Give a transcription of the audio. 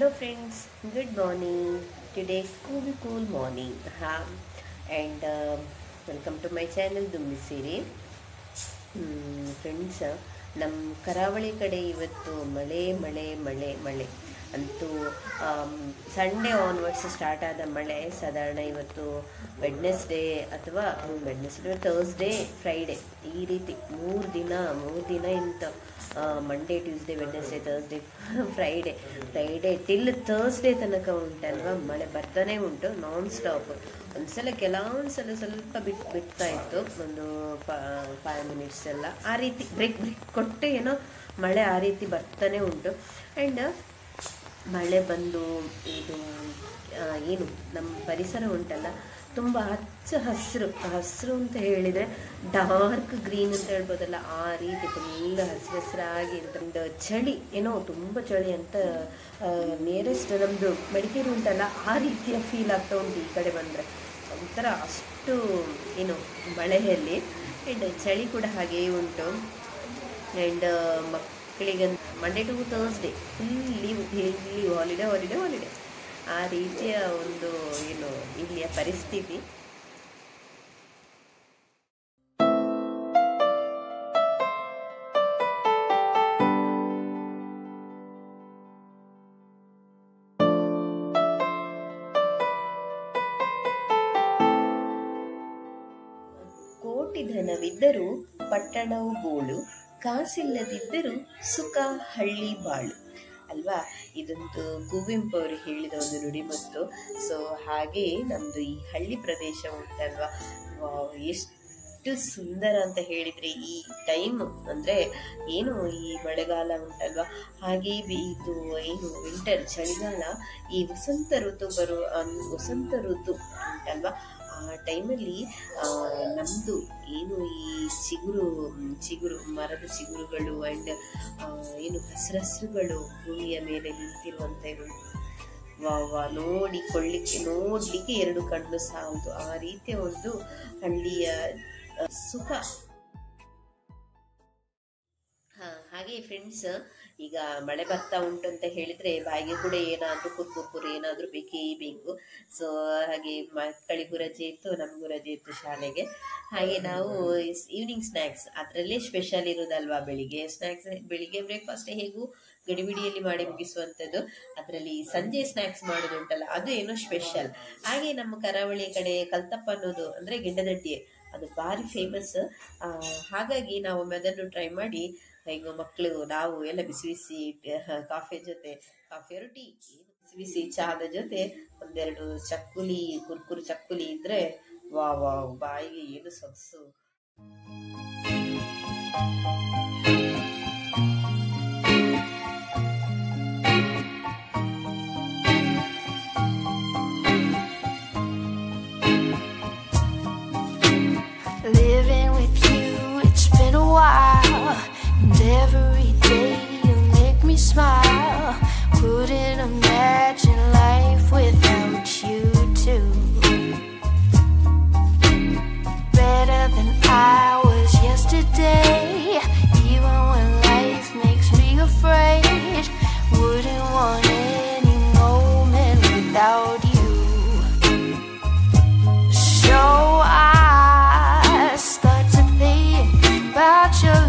Hello friends, good morning. Today is cool morning. And welcome to my channel Dummi Siri. Friends, ನಮ್ಮ ಕರಾವಳಿ ಕಡೆ ಇವತ್ತು ಮಳೆ ಅಂತೂ ಸಂಡೇ ಆನ್ವರ್ಡ್ಸ್ ಸ್ಟಾರ್ಟ್ ಆದ ಮಳೆ ಸಾಧಾರಣ ಇವತ್ತು ವೆಡ್ನೆಸ್ಡೇ ಅಥವಾ ಥರ್ಸ್ಡೇ ಫ್ರೈಡೇ ಈ ರೀತಿ ಮೂರು ದಿನ ಇಂಥ Monday Tuesday Wednesday Thursday Friday till Thursday ತನಕ ಉಂಟಲ್ವ, ಮಳೆ ಬರ್ತಾನೆ ಉಂಟು ನಾನ್ ಸ್ಟಾಪ್. ಕೆಲವೊಂದ್ಸಲ ಸ್ವಲ್ಪ ಬಿಡ್ತಾ ಇತ್ತು, ಒಂದು 5 ಮಿನಿಟ್ಸ್ ಎಲ್ಲ ಆ ರೀತಿ ಬ್ರೇಕ್ ಕೊಟ್ಟು ಏನೋ ಮಳೆ ಆ ರೀತಿ ಬರ್ತಾನೆ ಉಂಟು. ಆ್ಯಂಡ್ ಮಳೆ ಬಂದು ಇದು ಏನು ನಮ್ಮ ಪರಿಸರ ಉಂಟಲ್ಲ ತುಂಬ ಹಸಿರು ಅಂತ ಹೇಳಿದರೆ ಡಾರ್ಕ್ ಗ್ರೀನ್ ಅಂತ ಹೇಳ್ಬೋದಲ್ಲ, ಆ ರೀತಿ ಫುಲ್ ಹಸಿರಾಗಿ ಒಂದು ಚಳಿ ಏನೋ ತುಂಬ ಚಳಿ ಅಂತ ನಿಯರೆಸ್ಟ್ ನಮ್ಮದು ಮಡಿಕೇರಿ ಉಂಟಲ್ಲ ಆ ರೀತಿಯ ಫೀಲ್ ಆಗ್ತಾ ಉಂಟು. ಈ ಕಡೆ ಬಂದರೆ ಒಂಥರ ಅಷ್ಟು ಏನು ಮಳೆಯಲ್ಲಿ. ಆ್ಯಂಡ್ ಚಳಿ ಕೂಡ ಹಾಗೇ ಉಂಟು. ಆ್ಯಂಡ್ ಮಕ್ಕಳಿಗೆ Monday to Thursday full leave, holiday ಆ ರೀತಿಯ ಒಂದು ಏನು ಇಲ್ಲಿಯ ಪರಿಸ್ಥಿತಿ. ಕೋಟಿ ಧನವಿದ್ದರೂ ಪಟ್ಟಣವು ಗೋಳು, ಕಾಸಿಲ್ಲದಿದ್ದರೂ ಸುಖ ಹಳ್ಳಿ ಬಾಳು ಅಲ್ವಾ. ಇದೊಂದು ಕುವೆಂಪು ಅವರು ಹೇಳಿದ ಒಂದು ನುಡಿಮುತ್ತು. ಸೊ ಹಾಗೆ ನಮ್ಮದು ಈ ಹಳ್ಳಿ ಪ್ರದೇಶ ಉಂಟಲ್ವಾ, ಎಷ್ಟು ಸುಂದರ ಅಂತ ಹೇಳಿದರೆ ಈ ಟೈಮ್ ಅಂದರೆ ಏನು ಈ ಮಳೆಗಾಲ ಉಂಟಲ್ವಾ, ಹಾಗೆ ಇದು ಏನು ವಿಂಟರ್ ಚಳಿಗಾಲ, ಈ ವಸಂತ ಋತು ಉಂಟಲ್ವಾ, ಆ ಟೈಮಲ್ಲಿ ನಮ್ಮದು ಏನು ಈ ಚಿಗುರು ಮರದ ಚಿಗುರುಗಳು ಆ್ಯಂಡ್ ಏನು ಹಸಿರುಗಳು ಭೂಮಿಯ ಮೇಲೆ ನಿಂತಿರುವಂಥವು ನೋಡಲಿಕ್ಕೆ 2 ಕಣ್ಣು ಸಾಲದು, ಆ ರೀತಿಯ ಒಂದು ಹಳ್ಳಿಯ ಸುಖ. ಹಾಗೆ ಫ್ರೆಂಡ್ಸ್, ಈಗ ಮಳೆ ಬರ್ತಾ ಉಂಟು ಅಂತ ಹೇಳಿದ್ರೆ ಬಾಯಿಗೆ ಕೂಡ ಏನಾದರೂ ಕುರ್ಕುರು ಏನಾದರೂ ಬೇಕೇ ಬೇಕು. ಸೊ ಹಾಗೆ ಮಕ್ಕಳಿಗೂ ರಜೆ ಇತ್ತು, ನಮಗೂ ರಜೆ ಇತ್ತು ಶಾಲೆಗೆ. ಹಾಗೆ ನಾವು ಈವ್ನಿಂಗ್ ಸ್ನ್ಯಾಕ್ಸ್ ಅದರಲ್ಲೇ ಸ್ಪೆಷಲ್ ಇರೋದಲ್ವಾ, ಬೆಳಿಗ್ಗೆ ಬ್ರೇಕ್ಫಾಸ್ಟ್ ಹೇಗೂ ಗಡಿಬಿಡಿಯಲ್ಲಿ ಮಾಡಿ ಮುಗಿಸುವಂಥದ್ದು, ಅದರಲ್ಲಿ ಸಂಜೆ ಸ್ನ್ಯಾಕ್ಸ್ ಮಾಡೋದುಂಟಲ್ಲ ಅದು ಏನೋ ಸ್ಪೆಷಲ್. ಹಾಗೆ ನಮ್ಮ ಕರಾವಳಿ ಕಡೆ ಕಲ್ತಪ್ಪ ಅನ್ನೋದು ಅಂದರೆ ಗೆಡ್ಡದಡ್ಡಿ, ಅದು ಭಾರಿ ಫೇಮಸ್. ಹಾಗಾಗಿ ನಾವು ಅದನ್ನು ಟ್ರೈ ಮಾಡಿ ಈಗ ಮಕ್ಕಳು ನಾವು ಎಲ್ಲ ಬಿಸಿ ಕಾಫಿ ಟೀ ಬಿಸಿ ಚಹಾದ ಜೊತೆ ಒಂದೆರಡು ಕುರ್ಕುರು ಚಕ್ಕುಲಿ ಇದ್ರೆ ವಾವ್ ಬಾಯಿಗೆ ಏನು ಸೊಗಸು. Living with you, it's been a while, and every day you make me smile. Couldn't imagine life without you too. Better than I was yesterday, even when life makes me afraid. Wouldn't want any moment without you. So I start to think about your